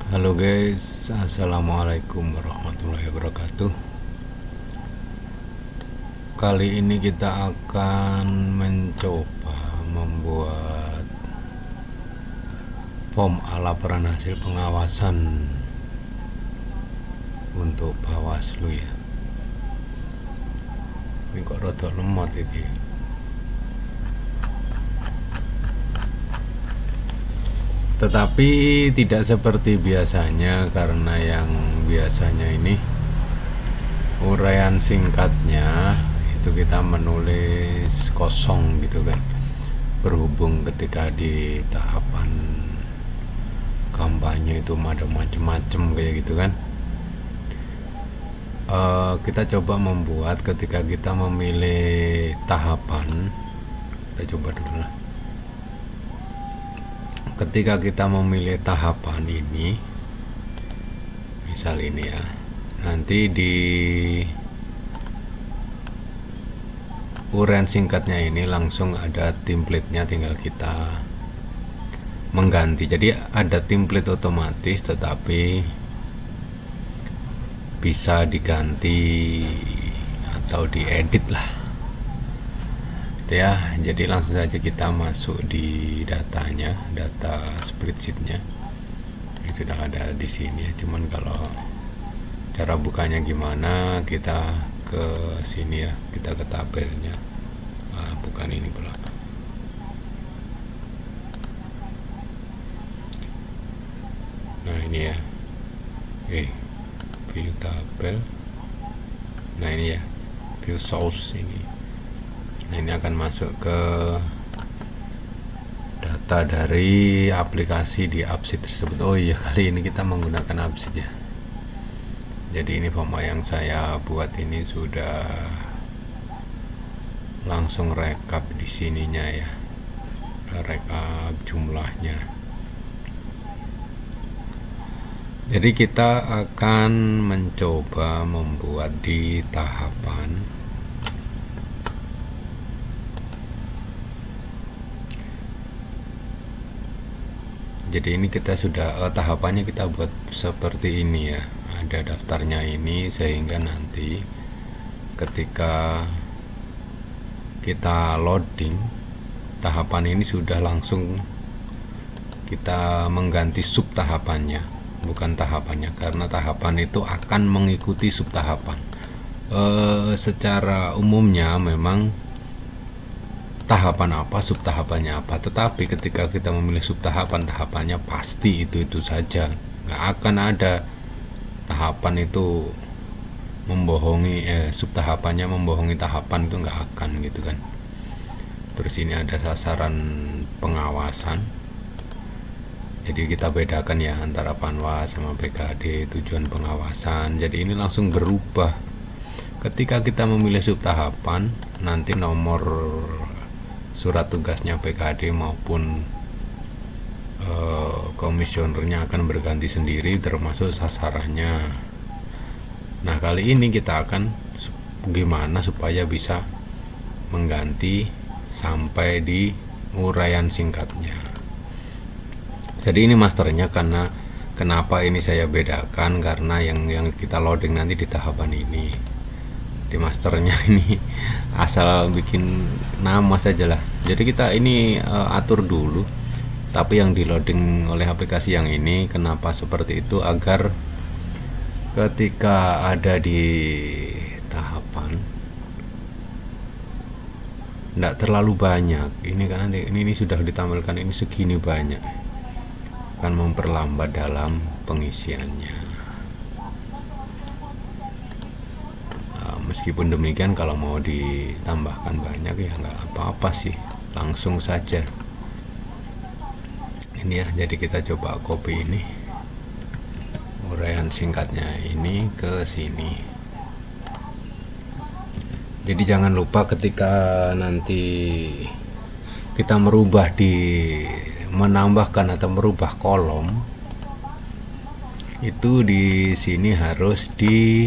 Halo guys, assalamualaikum warahmatullahi wabarakatuh. Kali ini kita akan mencoba membuat form laporan hasil pengawasan untuk Bawaslu ya. Ini kok rada lemot ini. Tetapi tidak seperti biasanya, karena yang biasanya ini uraian singkatnya itu kita menulis kosong gitu kan, berhubung ketika di tahapan kampanye itu ada macam-macam kayak gitu kan. Kita coba membuat ketika kita memilih tahapan, kita coba dulu lah. Ketika kita memilih tahapan ini, misal ini ya, nanti di uraian singkatnya ini langsung ada template-nya, tinggal kita mengganti. Jadi ada template otomatis, tetapi bisa diganti atau diedit lah ya. Jadi langsung saja kita masuk di datanya, data spreadsheetnya ini sudah ada di sini ya. Cuman kalau cara bukanya gimana, kita ke sini ya, kita ke tabelnya. Bukan ini pula. Nah ini ya, view tabel. Nah ini ya, view source ini. Nah ini akan masuk ke data dari aplikasi di AppSheet tersebut. Oh iya, kali ini kita menggunakan AppSheet ya. Jadi ini form yang saya buat ini sudah langsung rekap di sininya ya, rekap jumlahnya. Jadi kita akan mencoba membuat di tahapan jadi ini kita sudah tahapannya kita buat seperti ini ya, ada daftarnya ini, sehingga nanti ketika kita loading tahapan ini sudah langsung kita mengganti sub tahapannya, bukan tahapannya, karena tahapan itu akan mengikuti sub tahapan. Secara umumnya memang tahapan apa, sub tahapannya apa, tetapi ketika kita memilih sub tahapan, tahapannya pasti itu saja, nggak akan ada tahapan itu membohongi sub tahapannya membohongi tahapan, itu nggak akan gitu kan. Terus ini ada sasaran pengawasan, jadi kita bedakan ya antara Panwas sama BKD, tujuan pengawasan. Jadi ini langsung berubah ketika kita memilih sub tahapan, nanti nomor surat tugasnya PKD maupun komisionernya akan berganti sendiri, termasuk sasarannya. Nah kali ini kita akan gimana supaya bisa mengganti sampai di uraian singkatnya. Jadi ini masternya, karena kenapa ini saya bedakan, karena yang kita loading nanti di tahapan ini. Di masternya ini asal bikin nama saja lah. Jadi kita ini atur dulu, tapi yang di loading oleh aplikasi yang ini kenapa seperti itu, agar ketika ada di tahapan tidak terlalu banyak. Ini kan nanti ini sudah ditampilkan ini segini banyak, akan memperlambat dalam pengisiannya. Meskipun demikian, kalau mau ditambahkan banyak ya nggak apa-apa sih, langsung saja ini ya. Jadi kita coba copy ini uraian singkatnya ini ke sini. Jadi jangan lupa ketika nanti kita merubah menambahkan atau merubah kolom itu, di sini harus di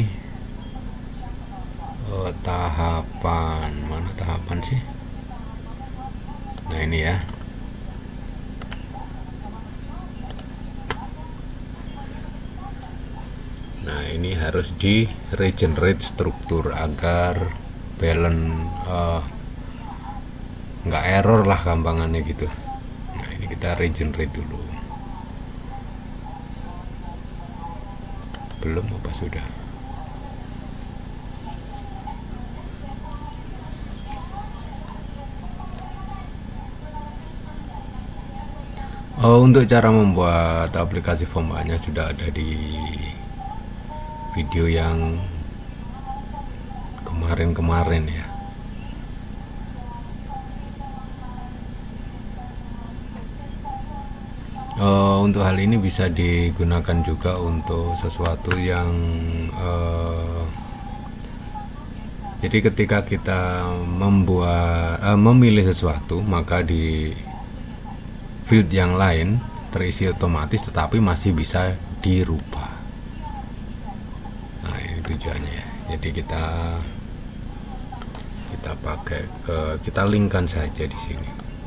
tahapan mana, tahapan sih. Nah ini ya, Nah, ini harus di regenerate struktur agar balance nggak error lah gampangannya gitu. Nah, ini kita regenerate dulu. Belum apa sudah? Untuk cara membuat aplikasi Fomba-nya sudah ada di video yang kemarin ya. Untuk hal ini bisa digunakan juga untuk sesuatu yang jadi ketika kita memilih sesuatu, maka di field yang lain terisi otomatis tetapi masih bisa dirubah. Nah, ini tujuannya ya. Jadi kita pakai kita linkkan saja di sini.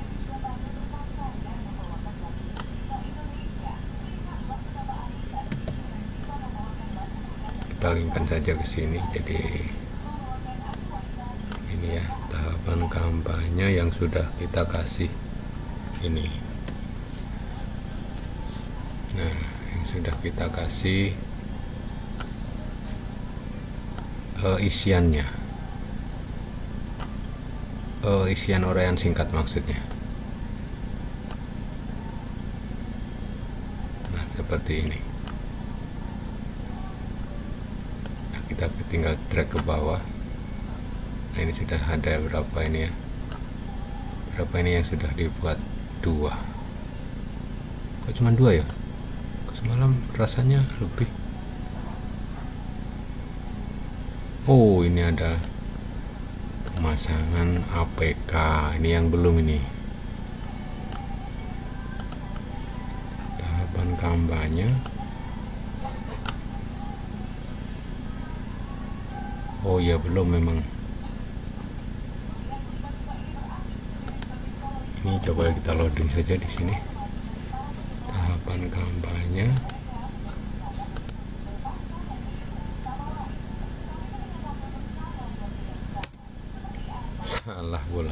Kita linkkan saja ke sini. Jadi ini ya tahapan kampanye yang sudah kita kasih ini. Nah, yang sudah kita kasih isiannya, isian uraian singkat maksudnya. Nah, seperti ini. Nah, kita tinggal drag ke bawah. Nah, ini sudah ada berapa ini ya? Berapa ini yang sudah dibuat? 2. Kok cuma 2 ya? Semalam rasanya lebih. Oh, ini ada pemasangan APK. Ini yang belum ini. Tahapan kampanye. Oh ya, belum memang. Ini coba kita loading saja di sini. Tahapan kampanye. Salah bola.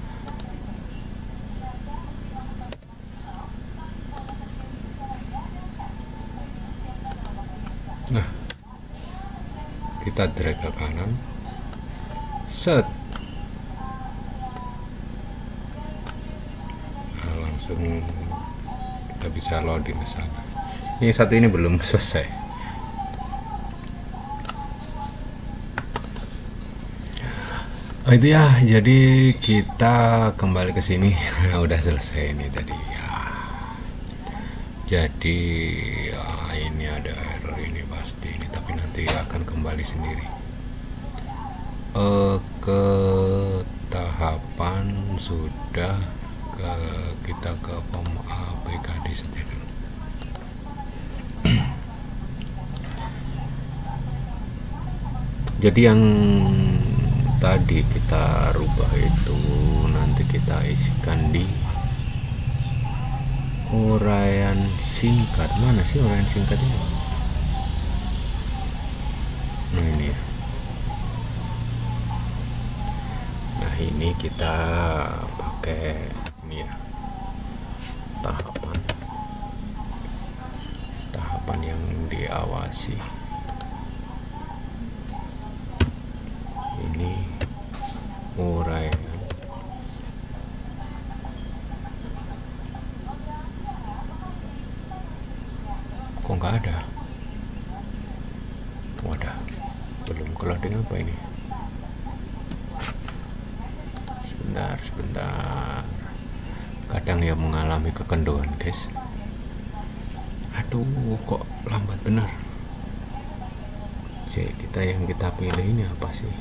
Nah, kita drag ke kanan. Set. Nah, langsung kita bisa loading ke sana. Ini satu ini belum selesai. Itu ya, jadi kita kembali ke sini. Udah selesai ini tadi ya. Jadi ya, ini ada error ini pasti ini, tapi nanti akan kembali sendiri ke tahapan sudah kita ke form APKD saja dulu. Jadi yang tadi kita rubah itu nanti kita isikan di uraian singkat. Mana sih uraian singkatnya? Nah, ini. Nah, ini kita pakai ini ya, tahapan yang diawasi. Ini uraian kok nggak ada. Wadah, belum loading apa ini? Sebentar, kadang ya mengalami kekendoan guys. Aduh, kok lambat bener. Jadi kita pilih ini apa sih?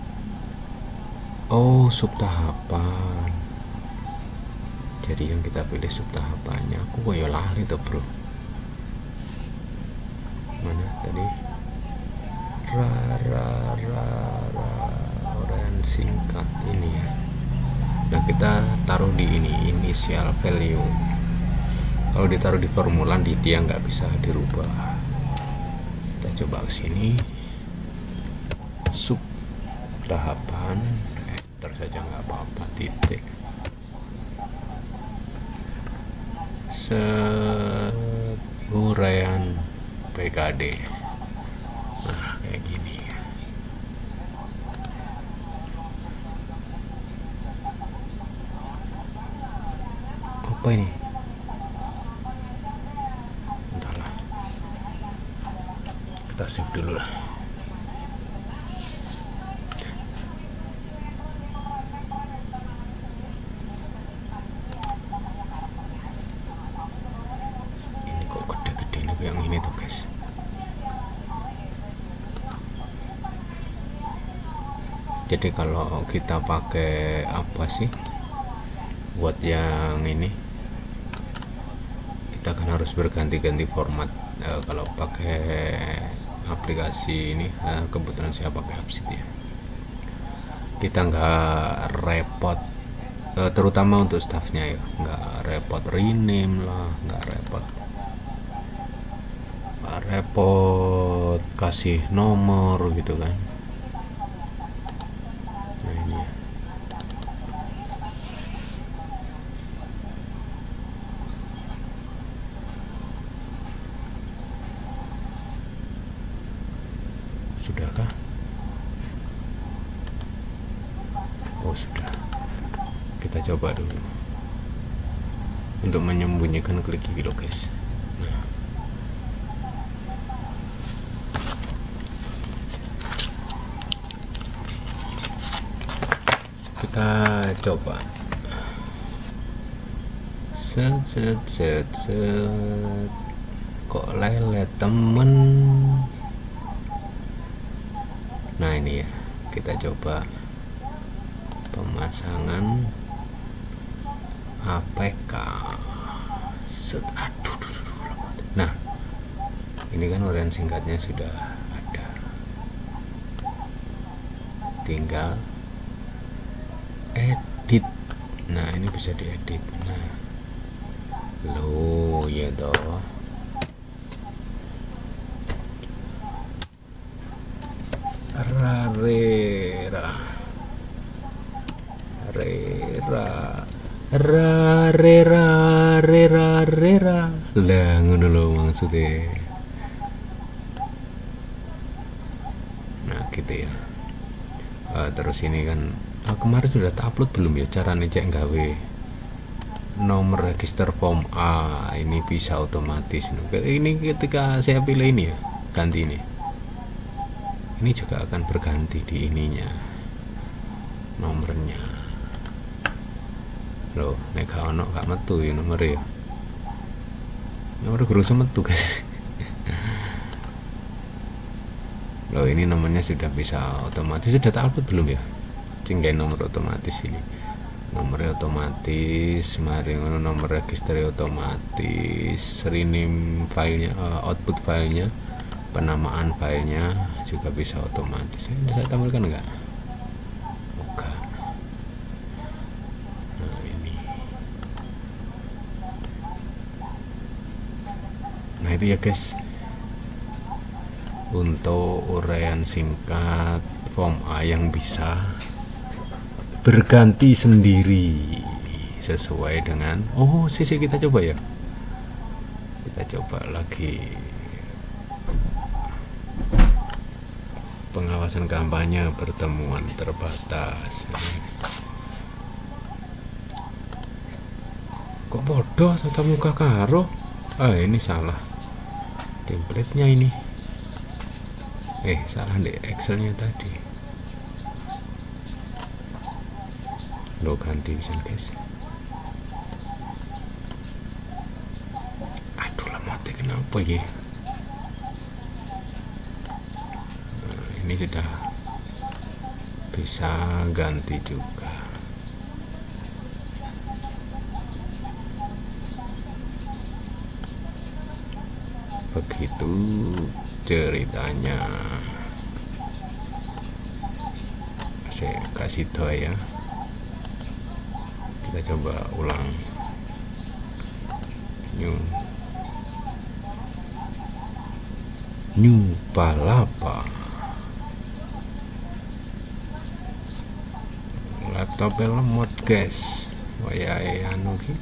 Oh, subtahapan. Jadi yang kita pilih subtahapannya. Aku kok ya lali tuh bro. Mana tadi? Uraian singkat ini ya. Nah, kita taruh di ini initial value. Kalau ditaruh di formulan dia nggak bisa dirubah. Kita coba ke sini, sub tahapan, enter saja nggak apa-apa, titik, uraian PKD. Nah kayak gini. Apa ini? Entahlah, kita save dulu lah. Ini kok gede-gede nih yang ini tuh guys. Jadi kalau kita pakai apa sih buat yang ini, kita kan harus berganti-ganti format. Kalau pakai aplikasi ini, kebetulan saya pakai Upsheet ya, kita nggak repot, terutama untuk staffnya ya, nggak repot rename lah, nggak repot kasih nomor gitu kan. Nah ini ya. Sudahkah? Oh sudah. Kita coba dulu untuk menyembunyikan klik gitu guys. Nah. Kita coba. Set. Kok lelet temen. Nah ini ya, kita coba pemasangan APK. Aduh. Nah ini kan uraian singkatnya sudah ada, tinggal edit. Nah ini bisa diedit. Nah lo ya toh, rera lah ngono lho maksudnya. Nah gitu ya. Terus ini kan kemarin sudah upload belum ya caranya cek gawe nomor register form A, ini bisa otomatis. Ini ketika saya pilih ini ya, ganti ini juga akan berganti di ininya nomornya loh. Nek gak ono gak metu ya nomor guru metu guys. Loh ini nomornya sudah bisa otomatis. Sudah tak upload belum ya cinggain nomor otomatis ini, nomornya otomatis, mari nomor register otomatis, rename filenya, output filenya, penamaan filenya juga bisa otomatis. Ini saya tampilkan enggak? Bukan. Nah ini, nah itu ya guys, untuk uraian singkat form A yang bisa berganti sendiri sesuai dengan sisi. Kita coba ya, kita coba lagi pengawasan kampanye pertemuan terbatas. Kok bodoh tatap muka karo? Ini salah template-nya ini, salah di Excel-nya tadi. Lo ganti bisa guys. Aduh lemotnya kenapa ya? Nah, ini sudah bisa ganti juga. Begitu ceritanya. Saya kasih tau ya. Kita coba ulang new. New Palapa. Laptop lemot guys, wayahe anu ki.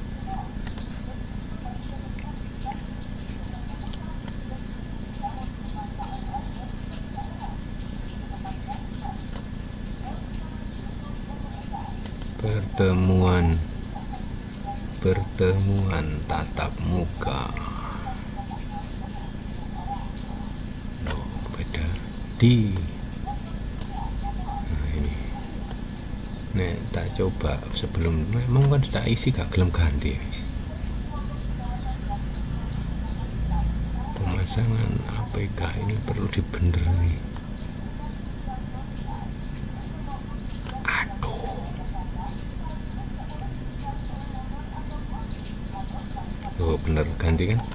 Pertemuan tatap muka. Loh, beda di. Nah, ini. Nih, tak coba sebelum memang kan sudah isi gak gelem ganti. Pemasangan APK ini perlu dibenerin nih. Oh bener ganti kan?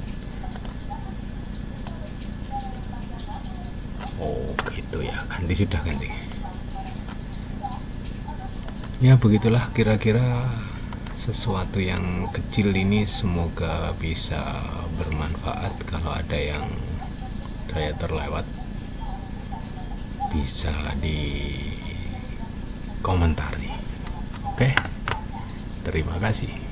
Oh gitu ya, sudah ganti. Ya begitulah kira-kira sesuatu yang kecil ini, semoga bisa bermanfaat. Kalau ada yang saya terlewat bisa di komentari. Oke, terima kasih.